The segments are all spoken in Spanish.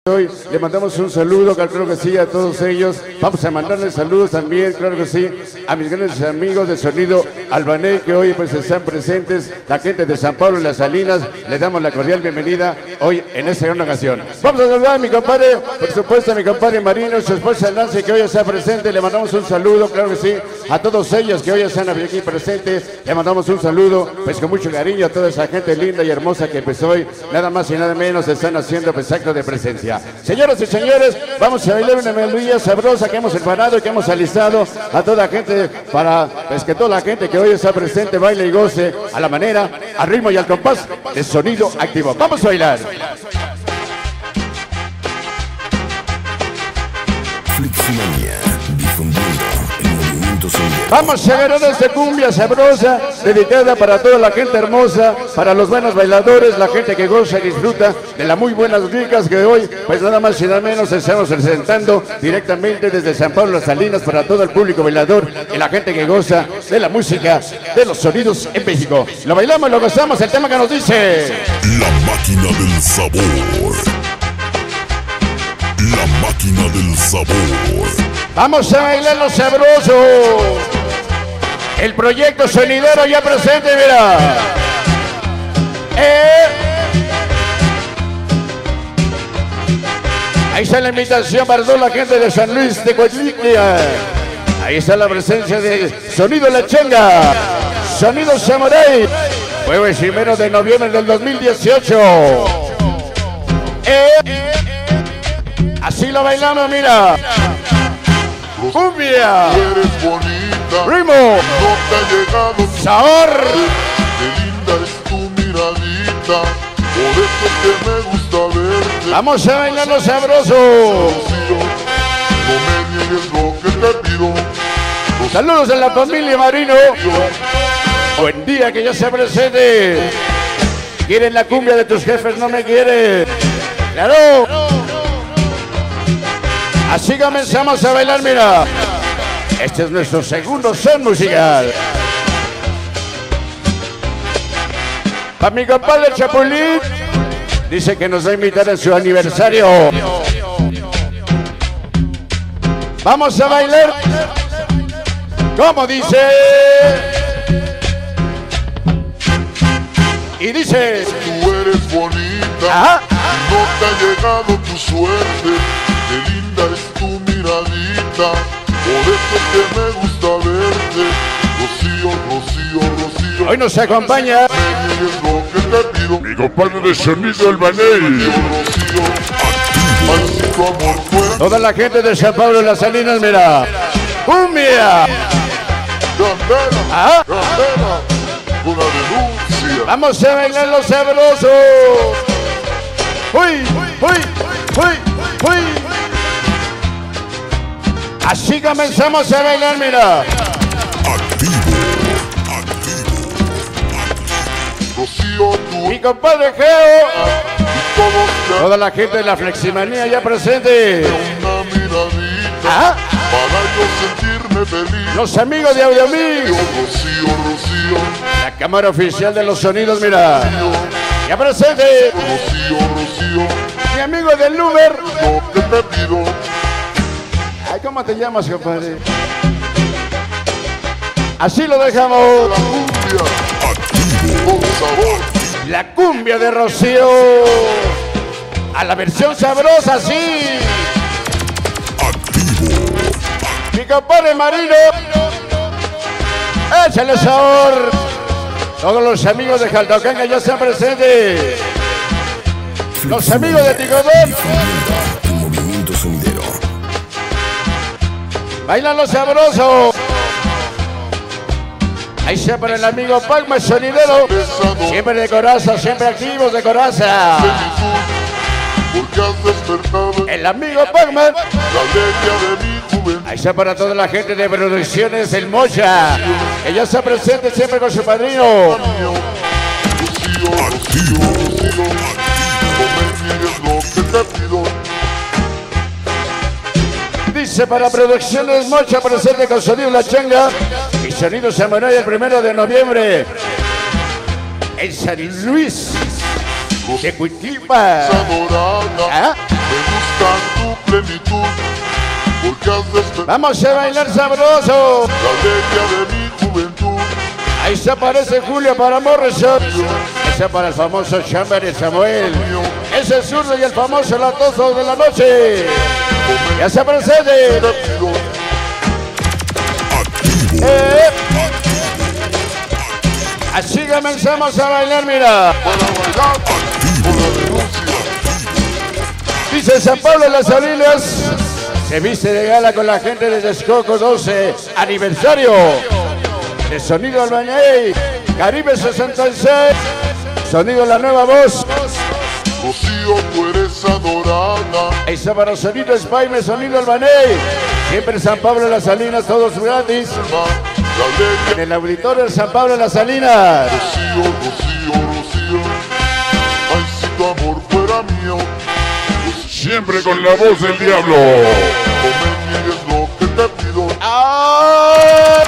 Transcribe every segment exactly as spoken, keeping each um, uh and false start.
hoy. Le mandamos un saludo, claro que sí, a todos ellos. Vamos a mandarles saludos también, claro que sí, a mis grandes amigos de Sonido Albanés que hoy pues están presentes. La gente de San Pablo y Las Salinas, les damos la cordial bienvenida hoy en esta gran ocasión. Vamos a saludar a mi compadre, por supuesto a mi compadre Marino, su esposa Nancy que hoy está presente. Le mandamos un saludo, claro que sí, a todos ellos que hoy están aquí presentes. Le mandamos un saludo, pues con mucho cariño a toda esa gente linda y hermosa que pues hoy, nada más y nada menos, están haciendo pues acto de presencia. Señoras y señores, vamos a bailar una melodía sabrosa que hemos preparado y que hemos alistado a toda la gente para pues que toda la gente que hoy está presente baile y goce a la manera, al ritmo y al compás de Sonido Activo. Vamos a bailar. Fliximania, difundiendo el movimiento sonidero. Vamos a agarrar esta cumbia sabrosa, dedicada para toda la gente hermosa, para los buenos bailadores, la gente que goza y disfruta de las muy buenas ricas que hoy, pues nada más y nada menos, estamos presentando directamente desde San Pablo Las Salinas para todo el público bailador y la gente que goza de la música, de los sonidos en México. Lo bailamos, lo gozamos, el tema que nos dice... La máquina del sabor. La máquina del sabor. Vamos a bailar lo sabroso. El proyecto sonidero ya presente, mira. Eh. Ahí está la invitación para toda la gente de San Luis de Coatlicnia. Ahí está la presencia de Sonido La Changa, Sonido Samurai. Jueves primero de noviembre del dos mil dieciocho. Eh. Así lo bailamos, mira. Cumbia. Eres bonita. Ritmo. No te ha llegado. Sabor. Qué linda es tu miradita. Por eso es que me gusta verte. Vamos a bailar lo sabroso. Rocío, no me niegues lo que te pido. Rocío, Saludos a la familia Marino. Buen día, que ya se presente. ¿Quieren la cumbia de tus jefes? No me quieren. Claro. Así comenzamos a bailar, mira. Este es nuestro segundo son musical. Para mi compadre Chapulín, dice que nos va a invitar en su aniversario. Vamos a bailar. ¿Cómo dice? Y dice... tú eres bonita. Ajá. Y no te ha llegado tu suerte. Qué linda es tu miradita. Por eso es que me gusta verte. Rocío, Rocío, Rocío. Hoy nos acompaña Me niegues lo que te pido. Mi compadre de Sonido Albanés. Rocío, Rocío. Ay, si tu amor fuera toda la gente de San Pablo y Las Salinas, mira. ¡Cumbia! candela, Ajá. candela, con la denuncia. Vamos a bailar lo sabroso. ¡Uy! ¡Uy! ¡Uy! ¡Uy! Así comenzamos a bailar, mira. Activo. Activo. Rocío, tú Mi compadre Geo. y todos Toda la gente de la Fleximanía ya presente. te una miradita. Ajá. Para yo sentirme feliz. Los amigos de Audiomix. Rocío, Rocío, La cámara oficial de los sonidos, mira. Rocío, Ya presente. Rocío, Rocío, Mi amigo del Uber. lo que te pido. Ay, ¿cómo te llamas, compadre? Así lo dejamos. La cumbia, con sabor. La cumbia de Rocío. A la versión sabrosa, sí. Activo. Mi compadre Marino. Échale sabor. Todos los amigos de Jaltaucanga ya están presentes. Los amigos de Ticodón. Difundiendo el movimiento sonidero. Bailan los sabrosos. Ahí se para el amigo Palma Sonidero. Siempre de coraza, siempre activos de coraza. Porque has despertado El amigo Palma. la alegría de mi juventud. Ahí está para toda la gente de Producciones El Mocha. Que ya está presente siempre con su padrino. Rocío, Rocío, Rocío, no me niegues lo que te pido. Dice para Producciones Mocha presente con Sonido La Changa y Sonido Samurai el primero de noviembre en San Luis de Cuitlipa. Adorada, ¿Ah? me gusta tu plenitud, porque has despertado Vamos a bailar sabroso. la alegría de mi juventud. Ahí se aparece Julio para Morrison. Ese para el famoso Chamber y Samuel. Ese es zurdo y el famoso latoso de la noche. Ya se presente. Eh. Así comenzamos a bailar, mira. Para bailar con la denuncia. Dice San Pablo de las Salinas. Se viste de gala con la gente de Texcoco doce aniversario. De Sonido Albañil, Caribe sesenta y seis, Sonido La Nueva Voz. Rocío, tú eres adorada. Ahí está para Sonido Espaime, Sonido Albañil. Siempre San Pablo de las Salinas, todos gratis. La alegría. En el auditorio de San Pablo de las Salinas. Rocío, Rocío, Rocío. Ay, si tu amor fuera mío. Siempre con la voz del diablo. No me niegues lo que te pido. ¡Ay!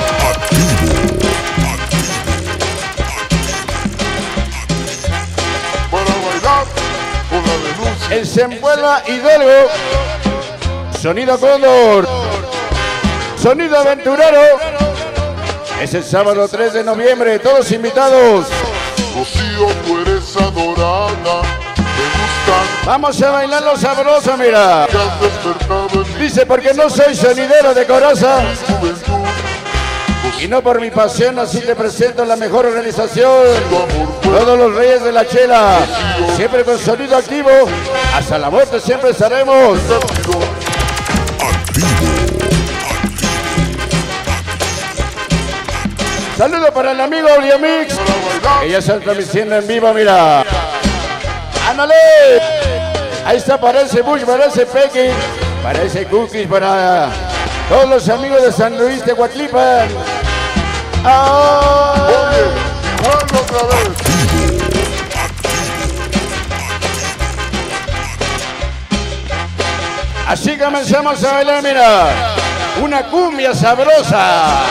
Para bailar con la denuncia. En Sembuela Hidalgo. Sonido Cóndor. Sonido Aventurero. Es el sábado tres de noviembre. Todos invitados. Rocío, tú eres adorada. Me gustan Vamos a bailarlo sabroso, mira. que has despertado en mi Dice porque no soy sonidero de coraza. juventud. Y no por mi pasión, así te presento la mejor organización. Tu amor fuera Todos los reyes de la chela. Siempre con sonido activo. Hasta la muerte siempre estaremos. pido. Saludos para el amigo Audiomix. Para bailar. Que ya se está transmitiendo en vivo, mira. ¡Ándale! Ahí está, parece Bush, parece Pequi, parece Cookies para todos los amigos de San Luis de Huatlipan. ¡Ah! Oye, igual otra vez. Así comenzamos a bailar, mira. Una cumbia sabrosa.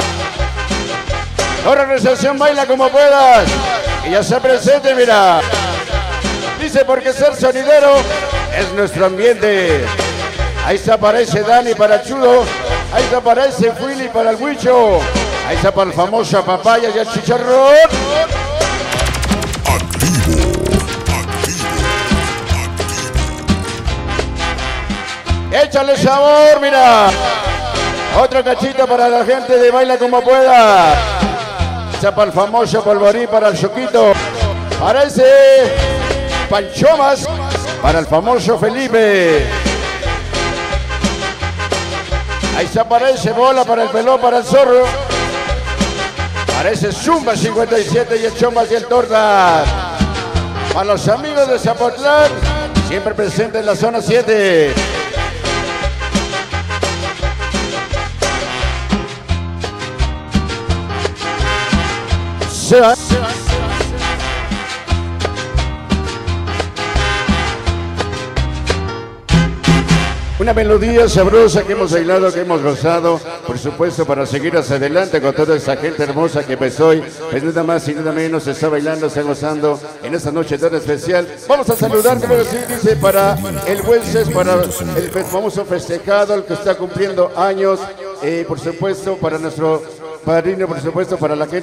Organización baila como puedas. Y ya se presente, mira. Dice porque ser sonidero es nuestro ambiente. Ahí se aparece Dani para el Chudo. Ahí se aparece Willy para el Huicho. Ahí está para el famoso Papaya y el Chicharrón. Échale sabor, mira. Otro cachito para la gente de Baila Como Pueda. Está para el famoso Polvorín, para el Choquito. Parece Panchomas para el famoso Felipe. Ahí se aparece Bola para el Pelón, para el Zorro. Parece Zumba cincuenta y siete y el Chombas y el Torta. Para los amigos de Zapotlán, siempre presente en la zona siete. Se va. Una melodía sabrosa que hemos bailado, que hemos gozado, por supuesto, para seguir hacia adelante con toda esa gente hermosa que pues hoy, pues nada más y nada menos, se está bailando, se está gozando en esta noche tan especial. Vamos a saludar, creo que sí, dice, para el buen Cés, para el famoso festejado, el que está cumpliendo años, eh, por supuesto, para nuestro padrino, por supuesto, para la gente.